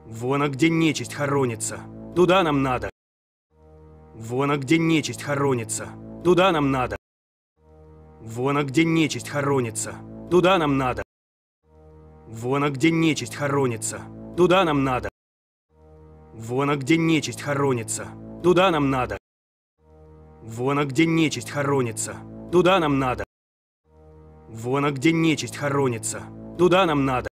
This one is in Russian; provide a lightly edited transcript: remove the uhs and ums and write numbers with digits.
Вон, а где нечисть хоронится. Туда нам надо. Вон, а где нечисть хоронится. Туда нам надо. Вон, а где нечисть хоронится. Туда нам надо. Вон, а где нечисть хоронится. Туда нам надо. Вон, а где нечисть хоронится. Туда нам надо. Вон, а где нечисть хоронится. Туда нам надо. Вон, а где нечисть хоронится. Туда нам надо.